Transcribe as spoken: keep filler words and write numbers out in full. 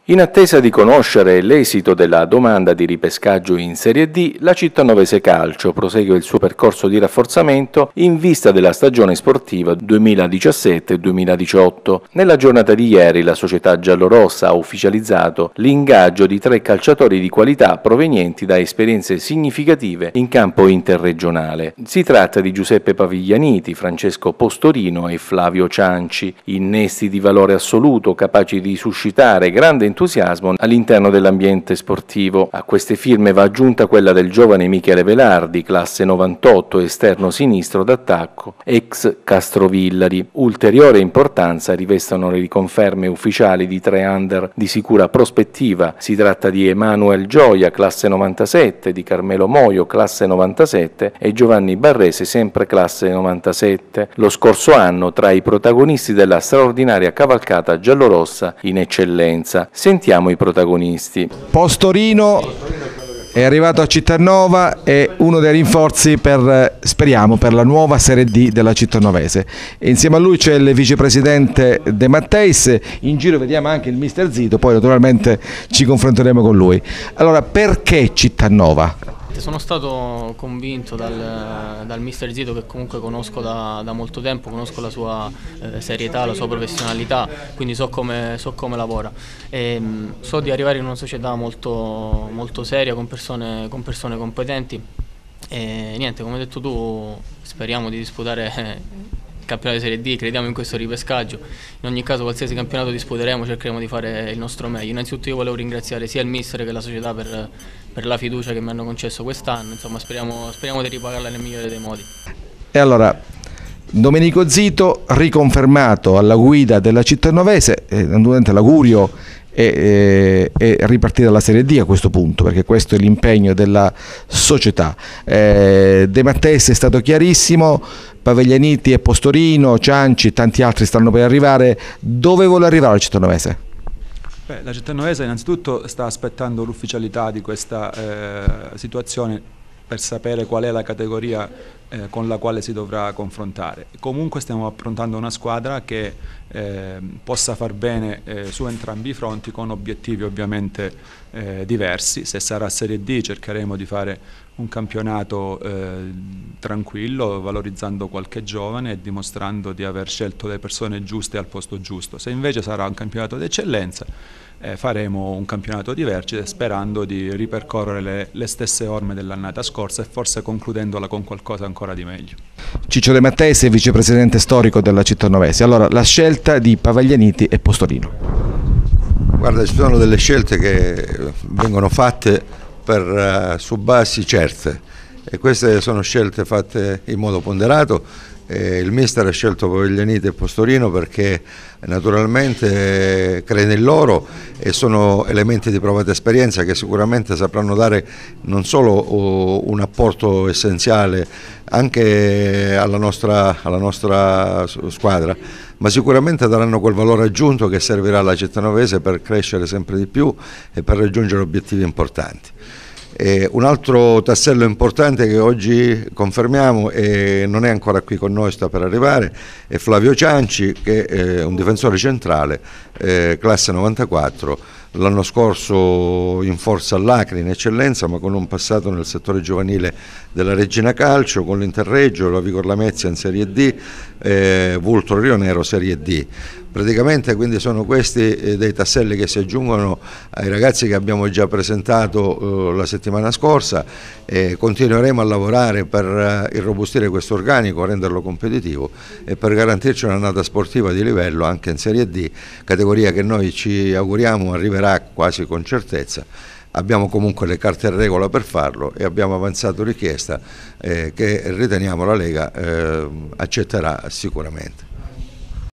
In attesa di conoscere l'esito della domanda di ripescaggio in Serie D, la Cittonovese Calcio prosegue il suo percorso di rafforzamento in vista della stagione sportiva duemiladiciassette duemiladiciotto. Nella giornata di ieri la società giallorossa ha ufficializzato l'ingaggio di tre calciatori di qualità provenienti da esperienze significative in campo interregionale. Si tratta di Giuseppe Paviglianiti, Francesco Postorino e Flavio Cianci, innesti di valore assoluto capaci di suscitare grande entusiasmo entusiasmo all'interno dell'ambiente sportivo. A queste firme va aggiunta quella del giovane Michele Velardi, classe novantotto, esterno sinistro d'attacco, ex Castrovillari. Ulteriore importanza rivestono le riconferme ufficiali di tre under di sicura prospettiva. Si tratta di Emanuel Gioia, classe novantasette, di Carmelo Moio, classe novantasette e Giovanni Barrese, sempre classe novantasette. Lo scorso anno tra i protagonisti della straordinaria cavalcata giallorossa in eccellenza. Sentiamo i protagonisti. Postorino è arrivato a Cittanova, è uno dei rinforzi per, speriamo, per la nuova Serie D della Cittonovese. E insieme a lui c'è il vicepresidente De Matteis, in giro vediamo anche il mister Zito, poi naturalmente ci confronteremo con lui. Allora, perché Cittanova? Sono stato convinto dal, dal mister Zito, che comunque conosco da, da molto tempo, conosco la sua eh, serietà, la sua professionalità, quindi so come, so come lavora. E, mh, so di arrivare in una società molto, molto seria, con persone, con persone competenti e niente, come hai detto tu, speriamo di disputare il campionato di Serie D, crediamo in questo ripescaggio. In ogni caso qualsiasi campionato disputeremo cercheremo di fare il nostro meglio. Innanzitutto io volevo ringraziare sia il mister che la società per, per la fiducia che mi hanno concesso quest'anno, insomma speriamo, speriamo di ripagarla nel migliore dei modi. E allora, Domenico Zito riconfermato alla guida della Cittonovese, eh, naturalmente l'augurio è, è, è ripartire dalla Serie D a questo punto, perché questo è l'impegno della società. Eh, De Matteis è stato chiarissimo, Paviglianiti e Postorino, Cianci e tanti altri stanno per arrivare. Dove vuole arrivare la Cittonovese? Beh, la Cittonovese innanzitutto sta aspettando l'ufficialità di questa eh, situazione per sapere qual è la categoria eh, con la quale si dovrà confrontare. Comunque stiamo approntando una squadra che eh, possa far bene eh, su entrambi i fronti, con obiettivi ovviamente eh, diversi. Se sarà Serie D cercheremo di fare un campionato eh, tranquillo, valorizzando qualche giovane e dimostrando di aver scelto le persone giuste al posto giusto. Se invece sarà un campionato d'eccellenza, eh, faremo un campionato di vertice, sperando di ripercorrere le, le stesse orme dell'annata scorsa e forse concludendola con qualcosa ancora di meglio. Ciccio De Matteis è vicepresidente storico della Cittonovese. Allora, la scelta di Paviglianiti e Postorino. Guarda, ci sono delle scelte che vengono fatte per, uh, su basi certe, e queste sono scelte fatte in modo ponderato. Eh, il mister ha scelto Paviglianiti e Postorino perché naturalmente crede in loro e sono elementi di provata esperienza che sicuramente sapranno dare non solo uh, un apporto essenziale anche alla nostra, alla nostra squadra, ma sicuramente daranno quel valore aggiunto che servirà alla Cittonovese per crescere sempre di più e per raggiungere obiettivi importanti. E un altro tassello importante che oggi confermiamo e non è ancora qui con noi, sta per arrivare, è Flavio Cianci, che è un difensore centrale, eh, classe novantaquattro, l'anno scorso in forza all'Acri in eccellenza, ma con un passato nel settore giovanile della Regina Calcio, con l'Interreggio, la Vigor Lamezia in Serie D, eh, Vulturo Rio Nero Serie D. Praticamente quindi sono questi eh, dei tasselli che si aggiungono ai ragazzi che abbiamo già presentato eh, la settimana scorsa, e continueremo a lavorare per eh, irrobustire questo organico, renderlo competitivo e per garantirci un'annata sportiva di livello anche in Serie D, categoria che noi ci auguriamo arriverà quasi con certezza. Abbiamo comunque le carte in regola per farlo e abbiamo avanzato richiesta eh, che riteniamo la Lega eh, accetterà sicuramente.